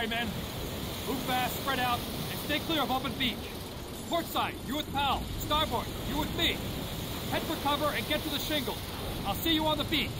right, men. Move fast, spread out, and stay clear of open beach. Port side, you with Pal. Starboard, you with me. Head for cover and get to the shingles. I'll see you on the beach.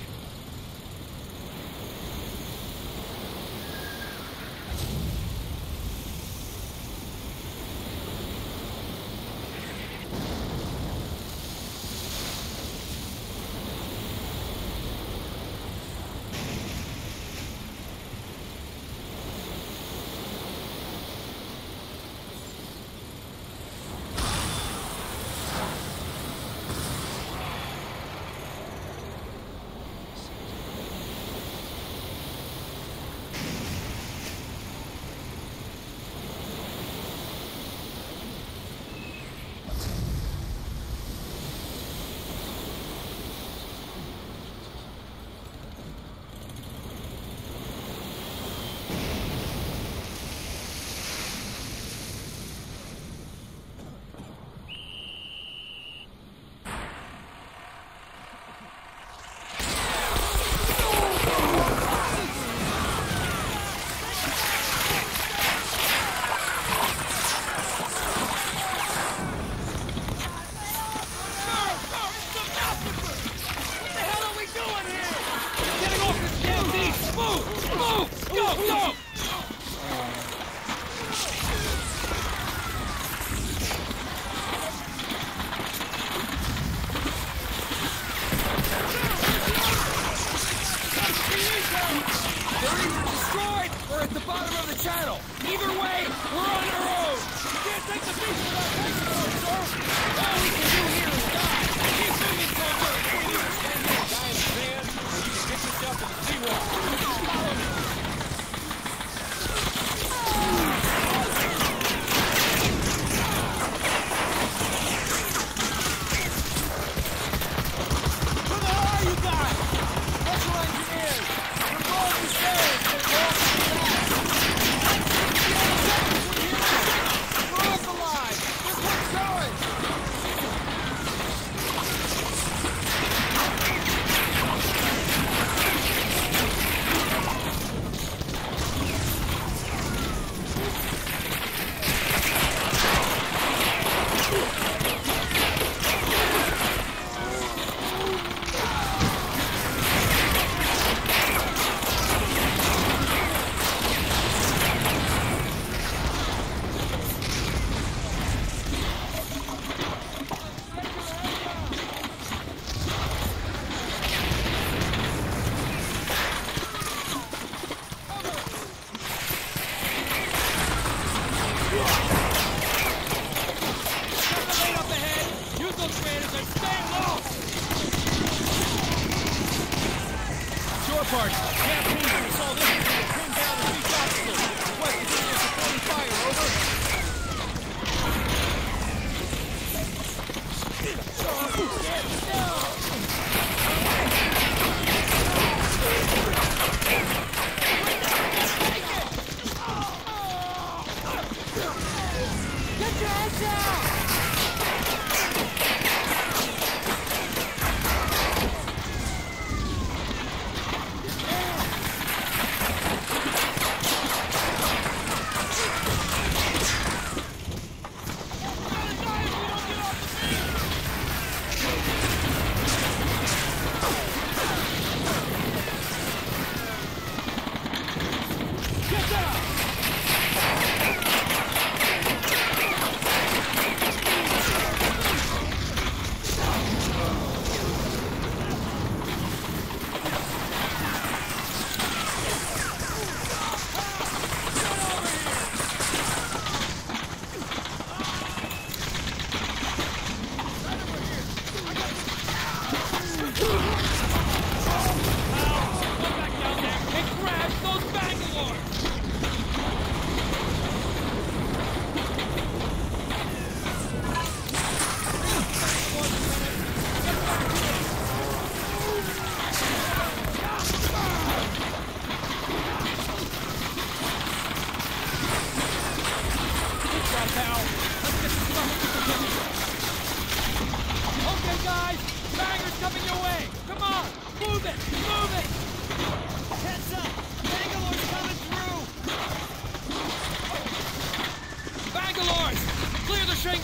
Move it! Move it! Heads up! Bangalore's coming through!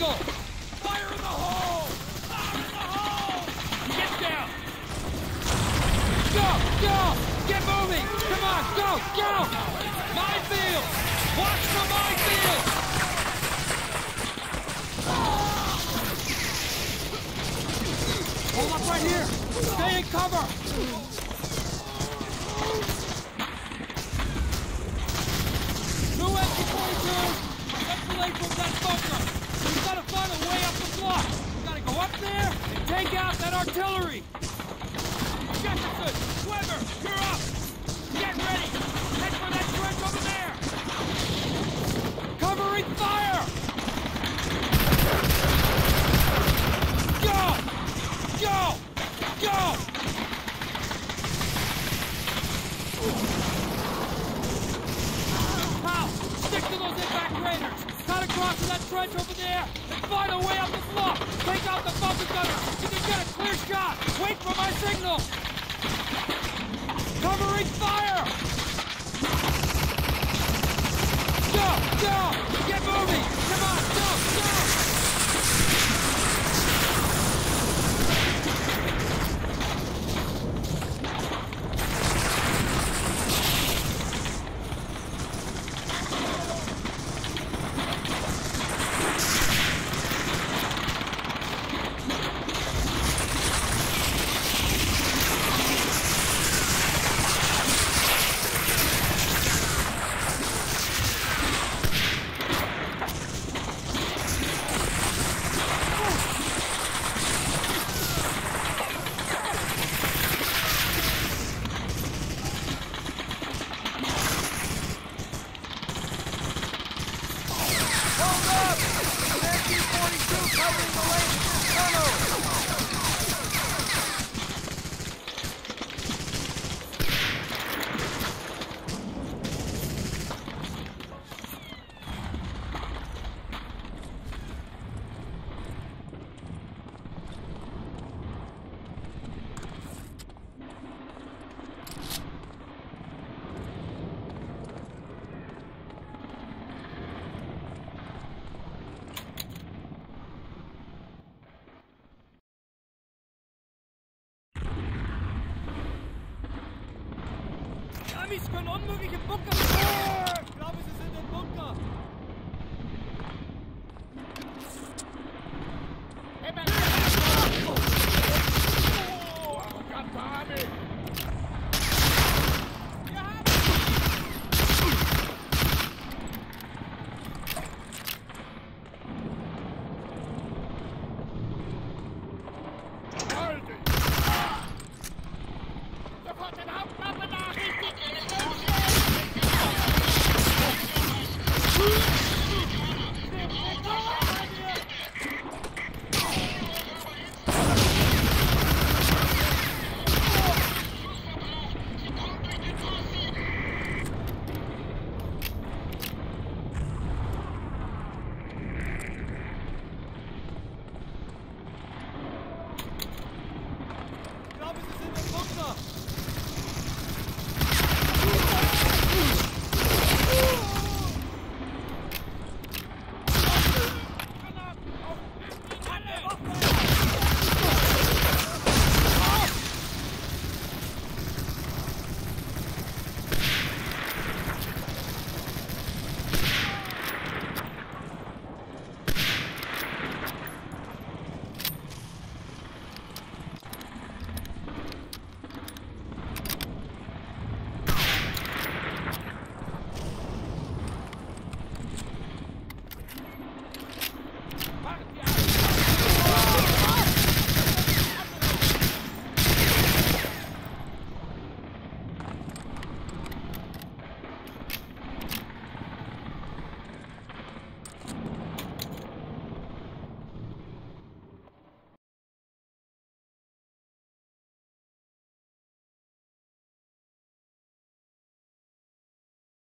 shingle! Fire in the hole! Fire in the hole! Get down! Go! Go! Get moving! Come on, go! Go! Minefield! Watch the minefield! Hold up right here! Stay in cover! Two MP-42! Let's relay from that bunker! We've got to find a way up the block! We've got to go up there and take out that artillery! Jefferson! Weber! You're up! Get ready! Head for that trench over there! Covering fire! Go! Go! Go! Pal, stick to those impact raiders! Cut across to that trench over there and find a way up the bluff! Take out the bunker gunner! You can get a clear shot! Wait for my signal! Covering fire! Go! Go! Get moving! Come on! Go! Go! Amis können unmögliche Bunker